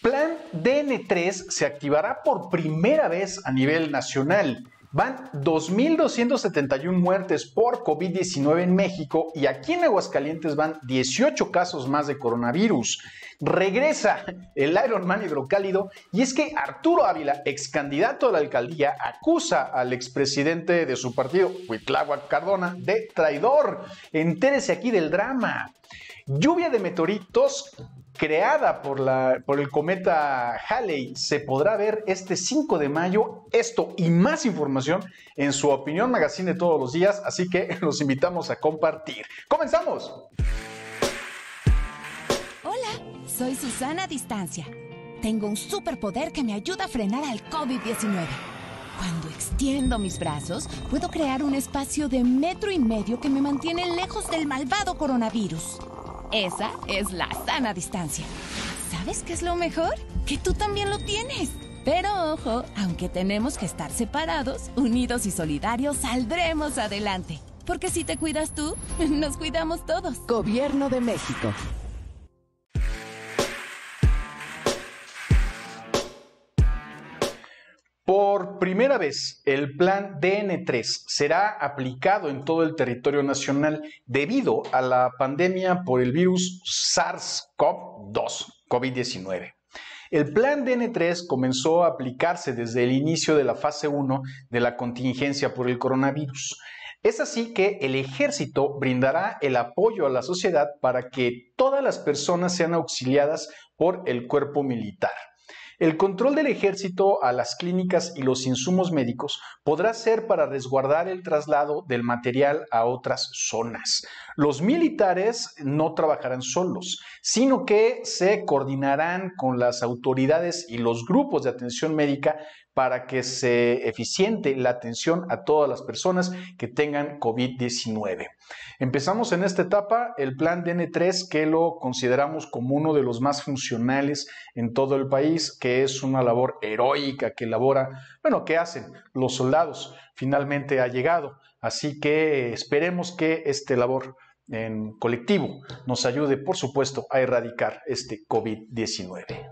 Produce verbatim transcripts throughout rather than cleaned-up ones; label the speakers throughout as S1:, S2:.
S1: plan D N tres se activará por primera vez a nivel nacional. Van dos mil doscientas setenta y una muertes por COVID diecinueve en México y aquí en Aguascalientes van dieciocho casos más de coronavirus. Regresa el Ironman hidrocálido y es que Arturo Ávila, ex candidato a la alcaldía, acusa al expresidente de su partido, Cuitláhuac Cardona, de traidor. Entérese aquí del drama. Lluvia de meteoritos creada por, la, por el cometa Halley se podrá ver este cinco de mayo. Esto y más información en su Opinión Magazine de todos los días, así que los invitamos a compartir. ¡Comenzamos!
S2: Hola, soy Susana Distancia. Tengo un superpoder que me ayuda a frenar al COVID diecinueve. Cuando extiendo mis brazos, puedo crear un espacio de metro y medio que me mantiene lejos del malvado coronavirus. Esa es la sana distancia. ¿Sabes qué es lo mejor? Que tú también lo tienes. Pero ojo, aunque tenemos que estar separados, unidos y solidarios, saldremos adelante. Porque si te cuidas tú, nos cuidamos todos.
S3: Gobierno de México.
S1: Por primera vez, el plan D N tres será aplicado en todo el territorio nacional debido a la pandemia por el virus SARS CoV dos, COVID diecinueve. El plan D N tres comenzó a aplicarse desde el inicio de la fase uno de la contingencia por el coronavirus. Es así que el ejército brindará el apoyo a la sociedad para que todas las personas sean auxiliadas por el cuerpo militar. El control del ejército a las clínicas y los insumos médicos podrá ser para resguardar el traslado del material a otras zonas. Los militares no trabajarán solos, sino que se coordinarán con las autoridades y los grupos de atención médica para que se eficiente la atención a todas las personas que tengan COVID diecinueve. Empezamos en esta etapa el plan D N tres, que lo consideramos como uno de los más funcionales en todo el país, que es una labor heroica que elabora, bueno, que hacen los soldados. Finalmente ha llegado, así que esperemos que esta labor en colectivo nos ayude, por supuesto, a erradicar este COVID diecinueve.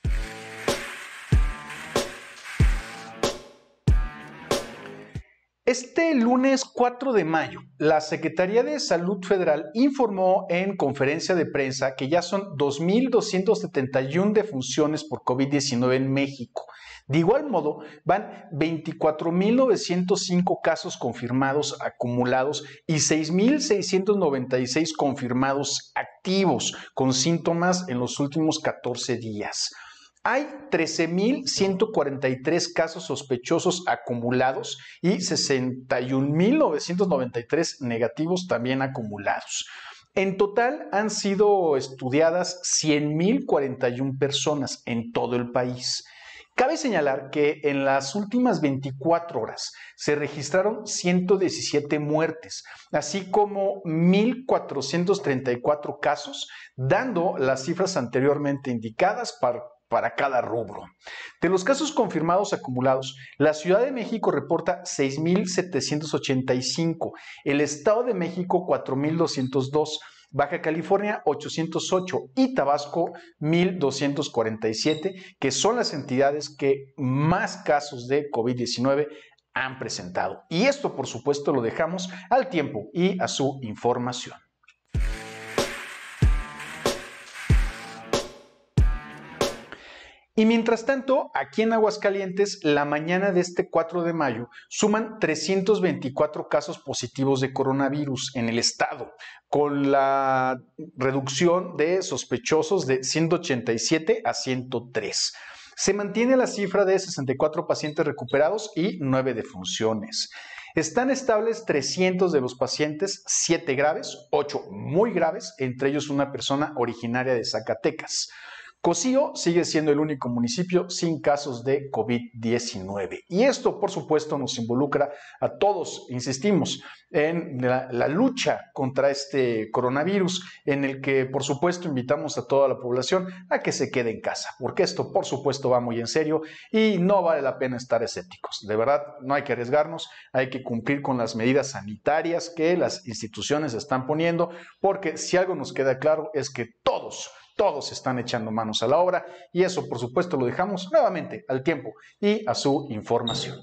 S1: Este lunes cuatro de mayo, la Secretaría de Salud Federal informó en conferencia de prensa que ya son dos mil doscientas setenta y una defunciones por COVID diecinueve en México. De igual modo, van veinticuatro mil novecientos cinco casos confirmados acumulados y seis mil seiscientos noventa y seis confirmados activos con síntomas en los últimos catorce días. Hay trece mil ciento cuarenta y tres casos sospechosos acumulados y sesenta y un mil novecientos noventa y tres negativos también acumulados. En total han sido estudiadas cien mil cuarenta y una personas en todo el país. Cabe señalar que en las últimas veinticuatro horas se registraron ciento diecisiete muertes, así como mil cuatrocientos treinta y cuatro casos, dando las cifras anteriormente indicadas para para cada rubro. De los casos confirmados acumulados, la Ciudad de México reporta seis mil setecientos ochenta y cinco, el Estado de México cuatro mil doscientos dos, Baja California ochocientos ocho y Tabasco mil doscientos cuarenta y siete, que son las entidades que más casos de COVID diecinueve han presentado. Y esto, por supuesto, lo dejamos al tiempo y a su información. Y mientras tanto, aquí en Aguascalientes, la mañana de este cuatro de mayo, suman trescientos veinticuatro casos positivos de coronavirus en el estado, con la reducción de sospechosos de ciento ochenta y siete a ciento tres. Se mantiene la cifra de sesenta y cuatro pacientes recuperados y nueve defunciones. Están estables trescientos de los pacientes, siete graves, ocho muy graves, entre ellos una persona originaria de Zacatecas. Cocío sigue siendo el único municipio sin casos de COVID diecinueve. Y esto, por supuesto, nos involucra a todos, insistimos, en la, la lucha contra este coronavirus, en el que, por supuesto, invitamos a toda la población a que se quede en casa, porque esto, por supuesto, va muy en serio y no vale la pena estar escépticos. De verdad, no hay que arriesgarnos, hay que cumplir con las medidas sanitarias que las instituciones están poniendo, porque si algo nos queda claro es que todos todos están echando manos a la obra y eso, por supuesto, lo dejamos nuevamente al tiempo y a su información.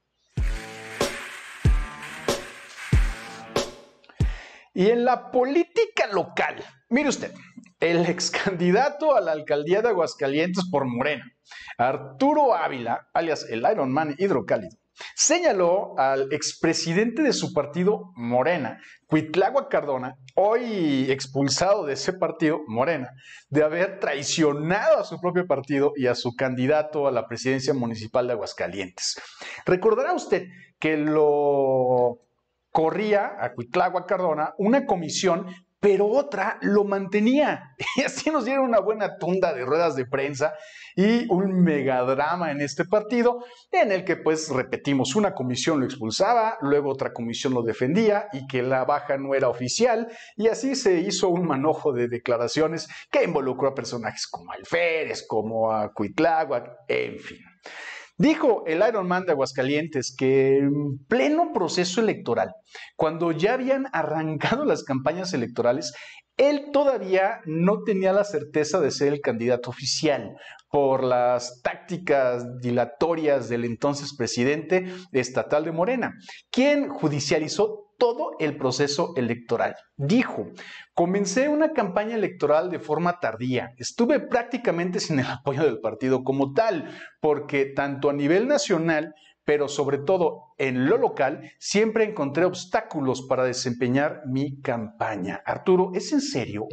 S1: Y en la política local, mire usted, el ex candidato a la alcaldía de Aguascalientes por Morena, Arturo Ávila, alias el Iron Man hidrocálido, señaló al expresidente de su partido Morena, Cuitláhuac Cardona, hoy expulsado de ese partido, Morena, de haber traicionado a su propio partido y a su candidato a la presidencia municipal de Aguascalientes. Recordará usted que lo corría a Cuitláhuac Cardona una comisión, pero otra lo mantenía. Y así nos dieron una buena tunda de ruedas de prensa y un megadrama en este partido, en el que, pues, repetimos, una comisión lo expulsaba, luego otra comisión lo defendía y que la baja no era oficial, y así se hizo un manojo de declaraciones que involucró a personajes como Alférez, como a Cuitláhuac, en fin. Dijo el Iron Man de Aguascalientes que en pleno proceso electoral, cuando ya habían arrancado las campañas electorales, él todavía no tenía la certeza de ser el candidato oficial por las tácticas dilatorias del entonces presidente estatal de Morena, quien judicializó todo el proceso electoral. Dijo: comencé una campaña electoral de forma tardía, estuve prácticamente sin el apoyo del partido como tal, porque tanto a nivel nacional, pero sobre todo en lo local, siempre encontré obstáculos para desempeñar mi campaña. Arturo, ¿es en serio?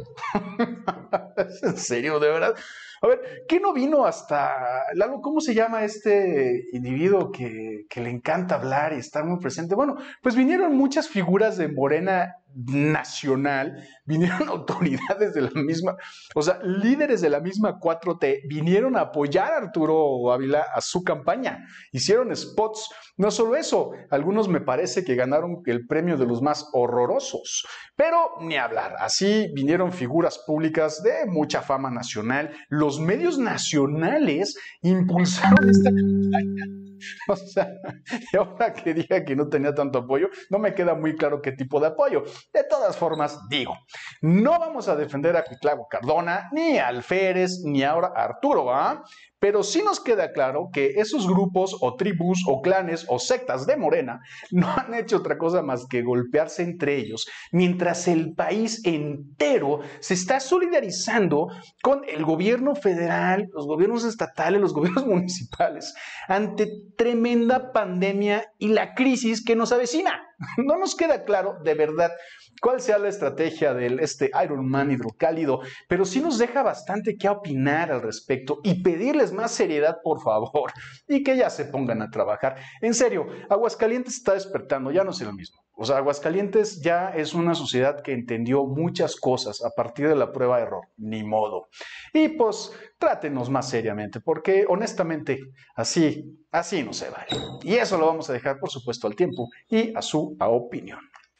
S1: ¿Es en serio, de verdad? A ver, ¿qué no vino hasta... Lalo, ¿cómo se llama este individuo que, que le encanta hablar y estar muy presente? Bueno, pues vinieron muchas figuras de Morena nacional, vinieron autoridades de la misma, o sea, líderes de la misma cuatro T, vinieron a apoyar a Arturo Ávila a su campaña, hicieron spots. No solo eso, algunos me parece que ganaron el premio de los más horrorosos, pero ni hablar, así vinieron figuras públicas de mucha fama nacional, los medios nacionales impulsaron esta campaña. O sea, y ahora que diga que no tenía tanto apoyo, no me queda muy claro qué tipo de apoyo. De todas formas, digo, no vamos a defender a Cuitláhuac Cardona, ni a Alférez, ni ahora a Arturo, ¿ah? Pero sí nos queda claro que esos grupos o tribus o clanes o sectas de Morena no han hecho otra cosa más que golpearse entre ellos, mientras el país entero se está solidarizando con el gobierno federal, los gobiernos estatales, los gobiernos municipales, ante tremenda pandemia y la crisis que nos avecina. No nos queda claro, de verdad, cuál sea la estrategia de este Iron Man hidrocálido, pero sí nos deja bastante que opinar al respecto y pedirles más seriedad, por favor, y que ya se pongan a trabajar. En serio, Aguascalientes está despertando, ya no es lo mismo. O sea, Aguascalientes ya es una sociedad que entendió muchas cosas a partir de la prueba de error, ni modo. Y pues, trátenos más seriamente, porque honestamente, así, así no se vale. Y eso lo vamos a dejar, por supuesto, al tiempo y a su opinión.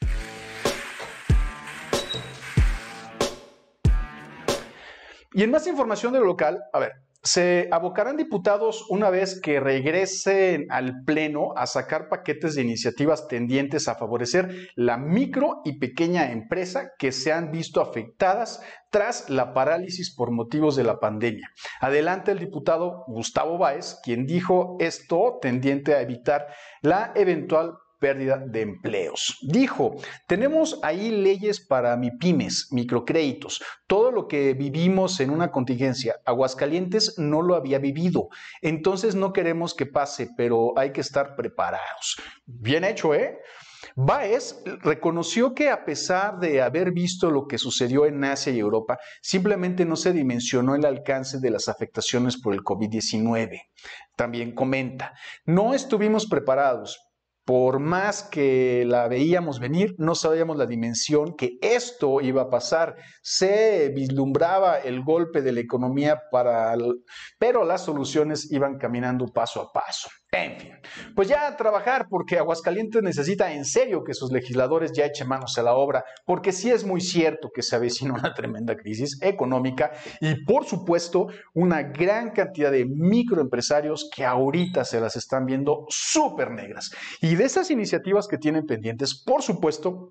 S1: Y en más información de lo local, a ver, se abocarán diputados una vez que regresen al Pleno a sacar paquetes de iniciativas tendientes a favorecer la micro y pequeña empresa que se han visto afectadas tras la parálisis por motivos de la pandemia. Adelante el diputado Gustavo Báez, quien dijo esto tendiente a evitar la eventual pérdida de empleos. Dijo: tenemos ahí leyes para MIPYMES, microcréditos, todo lo que vivimos en una contingencia. Aguascalientes no lo había vivido, entonces no queremos que pase, pero hay que estar preparados. Bien hecho, ¿eh? Báez reconoció que a pesar de haber visto lo que sucedió en Asia y Europa, simplemente no se dimensionó el alcance de las afectaciones por el COVID diecinueve. También comenta: no estuvimos preparados. Por más que la veíamos venir, no sabíamos la dimensión que esto iba a pasar. Se vislumbraba el golpe de la economía, para el... pero las soluciones iban caminando paso a paso. En fin, pues ya a trabajar, porque Aguascalientes necesita en serio que sus legisladores ya echen manos a la obra, porque sí es muy cierto que se avecina una tremenda crisis económica y, por supuesto, una gran cantidad de microempresarios que ahorita se las están viendo súper negras. Y de esas iniciativas que tienen pendientes, por supuesto,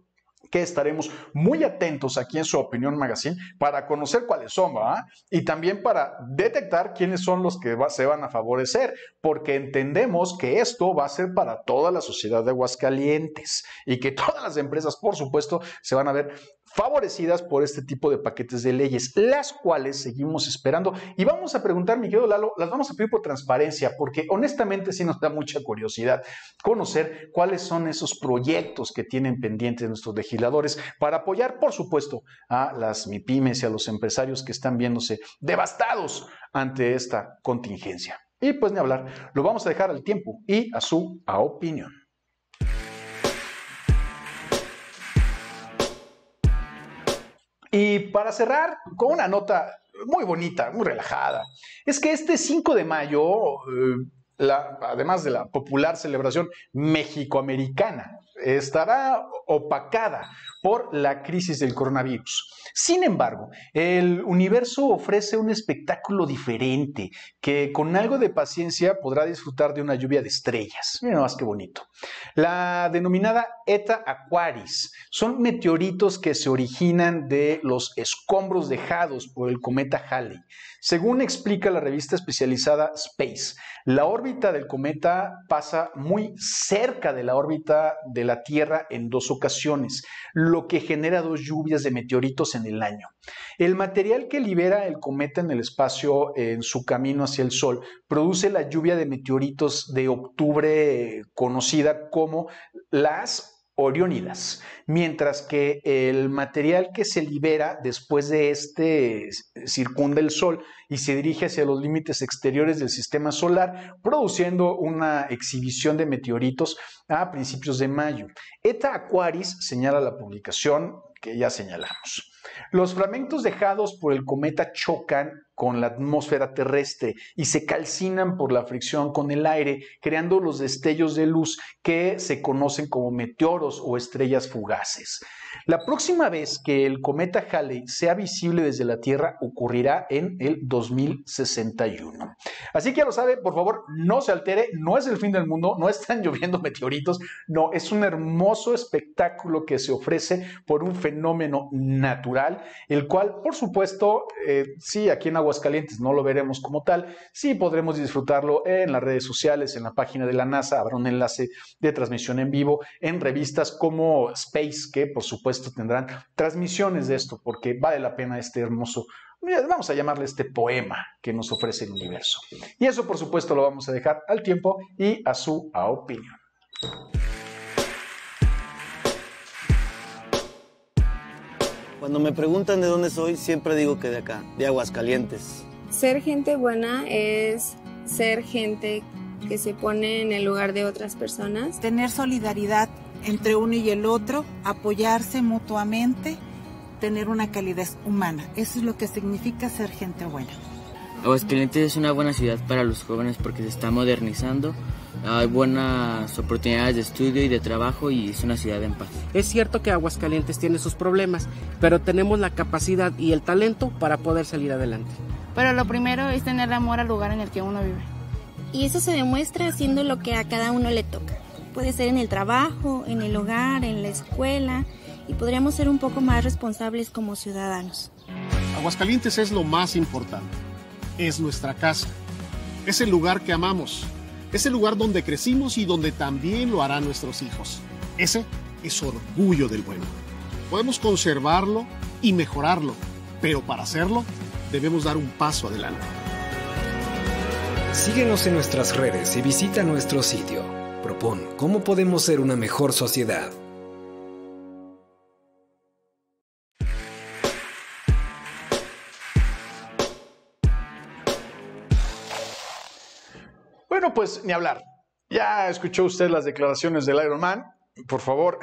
S1: que estaremos muy atentos aquí en Su Opinión Magazine para conocer cuáles son, ¿verdad? Y también para detectar quiénes son los que va, se van a favorecer, porque entendemos que esto va a ser para toda la sociedad de Aguascalientes y que todas las empresas, por supuesto, se van a ver favorecidas por este tipo de paquetes de leyes, las cuales seguimos esperando. Y vamos a preguntar, mi querido Lalo, las vamos a pedir por transparencia, porque honestamente sí nos da mucha curiosidad conocer cuáles son esos proyectos que tienen pendientes nuestros legisladores para apoyar, por supuesto, a las MIPYMES y a los empresarios que están viéndose devastados ante esta contingencia. Y pues ni hablar, lo vamos a dejar al tiempo y a su a opinión. Y para cerrar con una nota muy bonita, muy relajada, es que este cinco de mayo, eh, la, además de la popular celebración mexicoamericana, estará opacada por la crisis del coronavirus. Sin embargo, el universo ofrece un espectáculo diferente que con algo de paciencia podrá disfrutar de una lluvia de estrellas. Miren más qué bonito. La denominada Eta Aquaris son meteoritos que se originan de los escombros dejados por el cometa Halley. Según explica la revista especializada Space, la órbita del cometa pasa muy cerca de la órbita de la Tierra en dos ocasiones, lo que genera dos lluvias de meteoritos en el año. El material que libera el cometa en el espacio en su camino hacia el Sol produce la lluvia de meteoritos de octubre conocida como las Oriónidas, mientras que el material que se libera después de este circunda el Sol y se dirige hacia los límites exteriores del sistema solar, produciendo una exhibición de meteoritos a principios de mayo. Eta Aquaris señala la publicación que ya señalamos. Los fragmentos dejados por el cometa chocan con la atmósfera terrestre y se calcinan por la fricción con el aire, creando los destellos de luz que se conocen como meteoros o estrellas fugaces. La próxima vez que el cometa Halley sea visible desde la Tierra ocurrirá en el dos mil sesenta y uno. Así que ya lo sabe, por favor, no se altere, no es el fin del mundo, no están lloviendo meteoritos, no, es un hermoso espectáculo que se ofrece por un fenómeno natural, el cual, por supuesto, eh, sí, aquí en Aguascalientes no lo veremos como tal, sí podremos disfrutarlo en las redes sociales, en la página de la NASA, habrá un enlace de transmisión en vivo, en revistas como Space, que por supuesto tendrán transmisiones de esto, porque vale la pena este hermoso, vamos a llamarle este poema que nos ofrece el universo. Y eso, por supuesto, lo vamos a dejar al tiempo y a su a opinión.
S3: Cuando me preguntan de dónde soy, siempre digo que de acá, de Aguascalientes.
S4: Ser gente buena es ser gente que se pone en el lugar de otras personas.
S5: Tener solidaridad entre uno y el otro, apoyarse mutuamente, tener una calidez humana. Eso es lo que significa ser gente buena.
S6: Aguascalientes es una buena ciudad para los jóvenes porque se está modernizando, hay buenas oportunidades de estudio y de trabajo y es una ciudad en paz.
S7: Es cierto que Aguascalientes tiene sus problemas, pero tenemos la capacidad y el talento para poder salir adelante.
S8: Pero lo primero es tener amor al lugar en el que uno vive.
S9: Y eso se demuestra haciendo lo que a cada uno le toca. Puede ser en el trabajo, en el hogar, en la escuela, y podríamos ser un poco más responsables como ciudadanos.
S10: Aguascalientes es lo más importante. Es nuestra casa. Es el lugar que amamos. Es el lugar donde crecimos y donde también lo harán nuestros hijos. Ese es orgullo del bueno. Podemos conservarlo y mejorarlo, pero para hacerlo debemos dar un paso adelante.
S11: Síguenos en nuestras redes y visita nuestro sitio. Propón cómo podemos ser una mejor sociedad.
S1: Bueno, pues ni hablar. Ya escuchó usted las declaraciones del Iron Man. Por favor.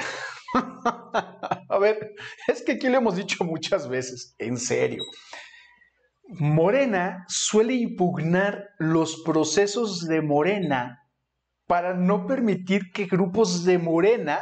S1: A ver, es que aquí lo hemos dicho muchas veces, en serio. Morena suele impugnar los procesos de Morena para no permitir que grupos de Morena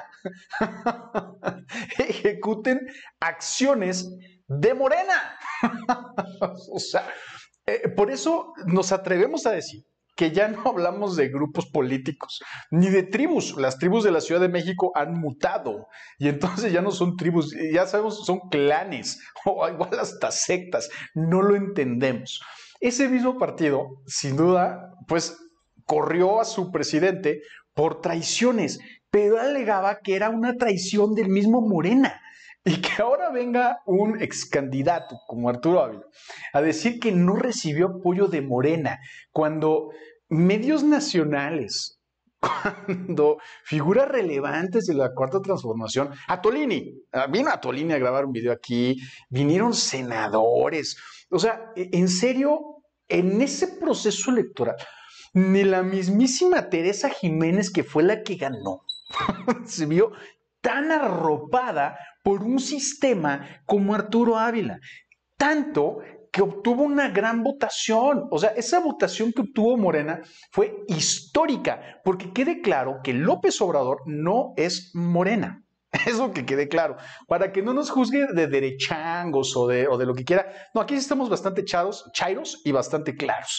S1: ejecuten acciones de Morena. O sea, eh, por eso nos atrevemos a decir que ya no hablamos de grupos políticos, ni de tribus. Las tribus de la Ciudad de México han mutado y entonces ya no son tribus, ya sabemos, son clanes o igual hasta sectas. No lo entendemos. Ese mismo partido, sin duda, pues corrió a su presidente por traiciones, pero alegaba que era una traición del mismo Morena. Y que ahora venga un ex candidato como Arturo Ávila a decir que no recibió apoyo de Morena, cuando medios nacionales, cuando figuras relevantes de la Cuarta Transformación, Atolini, vino Atolini a grabar un video aquí, vinieron senadores, o sea, en serio, en ese proceso electoral, ni la mismísima Teresa Jiménez, que fue la que ganó, se vio tan arropada por un sistema como Arturo Ávila, tanto que obtuvo una gran votación. O sea, esa votación que obtuvo Morena fue histórica, porque quede claro que López Obrador no es Morena. Eso que quede claro, para que no nos juzgue de derechangos o de, o de lo que quiera. No, aquí estamos bastante chados, chairos y bastante claros.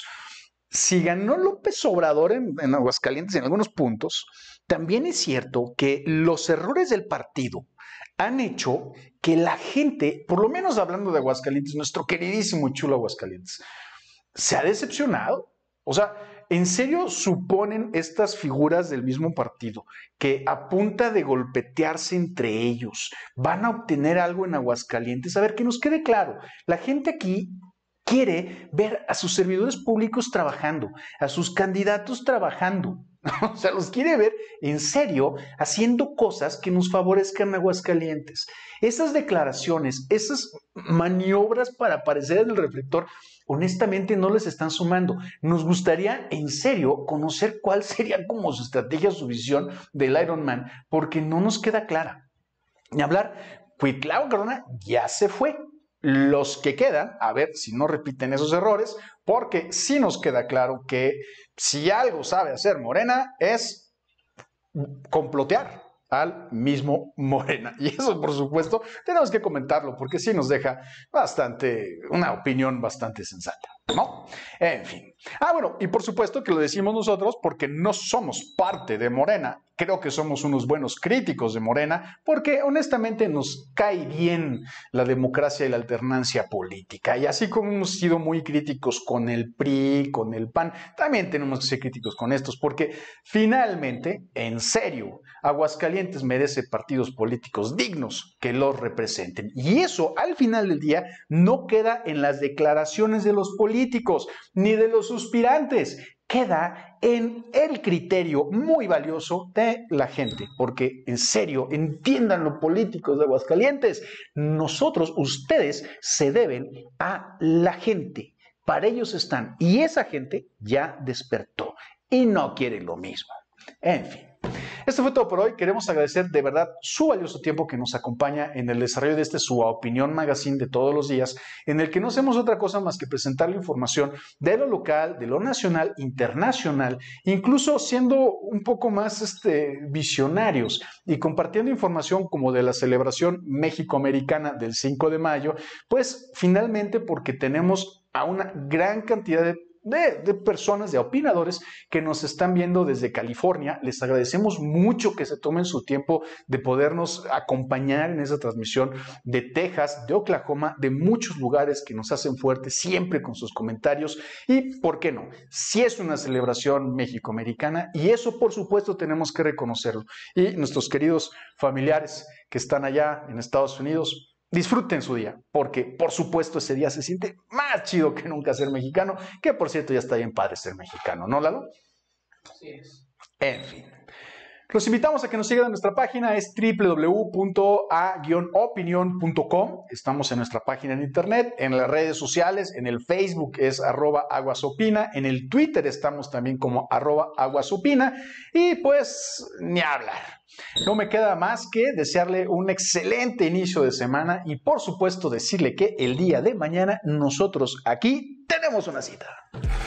S1: Si ganó López Obrador en, en Aguascalientes en algunos puntos, también es cierto que los errores del partido han hecho que la gente, por lo menos hablando de Aguascalientes, nuestro queridísimo y chulo Aguascalientes, se ha decepcionado. O sea, ¿en serio suponen estas figuras del mismo partido que a punta de golpetearse entre ellos van a obtener algo en Aguascalientes? A ver, que nos quede claro, la gente aquí quiere ver a sus servidores públicos trabajando, a sus candidatos trabajando. O sea, los quiere ver en serio haciendo cosas que nos favorezcan a Aguascalientes. Esas declaraciones, esas maniobras para aparecer en el reflector, honestamente no les están sumando. Nos gustaría en serio conocer cuál sería como su estrategia, su visión del Ironman, porque no nos queda clara. Ni hablar, Cuitlao Corona ya se fue. Los que quedan, a ver si no repiten esos errores, porque sí nos queda claro que si algo sabe hacer Morena es complotear al mismo Morena. Y eso, por supuesto, tenemos que comentarlo porque sí nos deja bastante, una opinión bastante sensata, ¿no? En fin. Ah, bueno, y por supuesto que lo decimos nosotros porque no somos parte de Morena. Creo que somos unos buenos críticos de Morena porque honestamente nos cae bien la democracia y la alternancia política. Y así como hemos sido muy críticos con el P R I, con el P A N, también tenemos que ser críticos con estos porque finalmente, en serio, Aguascalientes merece partidos políticos dignos que los representen. Y eso, al final del día, no queda en las declaraciones de los políticos ni de los suspirantes. Queda en el criterio muy valioso de la gente, porque en serio, entiendan los políticos de Aguascalientes, nosotros, ustedes, se deben a la gente, para ellos están, y esa gente ya despertó y no quiere lo mismo. En fin. Esto fue todo por hoy. Queremos agradecer de verdad su valioso tiempo que nos acompaña en el desarrollo de este su Opinión Magazine de todos los días, en el que no hacemos otra cosa más que presentar la información de lo local, de lo nacional, internacional, incluso siendo un poco más este, visionarios y compartiendo información como de la celebración México-Americana del cinco de mayo, pues finalmente porque tenemos a una gran cantidad de De, de personas, de opinadores que nos están viendo desde California. Les agradecemos mucho que se tomen su tiempo de podernos acompañar en esa transmisión, de Texas, de Oklahoma, de muchos lugares que nos hacen fuertes siempre con sus comentarios. Y, ¿por qué no? Si es una celebración México-Americana, y eso por supuesto tenemos que reconocerlo. Y nuestros queridos familiares que están allá en Estados Unidos, disfruten su día, porque por supuesto ese día se siente más chido que nunca ser mexicano, que por cierto ya está bien padre ser mexicano, ¿no, Lalo?
S7: Así es.
S1: En fin. Los invitamos a que nos sigan en nuestra página, es doble u doble u doble u punto a guion opinión punto com. Estamos en nuestra página en internet, en las redes sociales, en el Facebook es arroba aguasopina, en el Twitter estamos también como arroba aguasopina y pues ni hablar. No me queda más que desearle un excelente inicio de semana y por supuesto decirle que el día de mañana nosotros aquí tenemos una cita.